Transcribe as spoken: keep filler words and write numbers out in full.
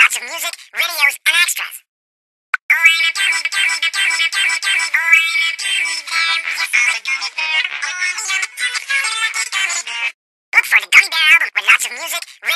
lots of music, videos, and extras. Look for the Gummy Bear album with lots of music,